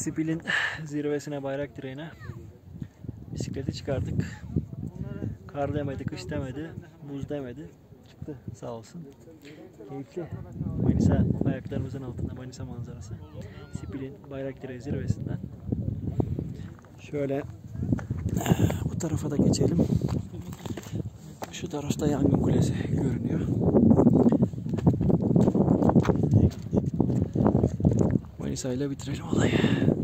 Spil'in zirvesine, bayrak direğine bisikleti çıkardık. Kar demedi, kış demedi, buz demedi. Çıktı sağ olsun. Keyifli. Manisa ayaklarımızın altında, Manisa manzarası. Spil'in bayrak direği zirvesinden. Şöyle bu tarafa da geçelim. Şu tarafta Yangın Kulesi görünüyor. Manisa ile bitirelim olayı.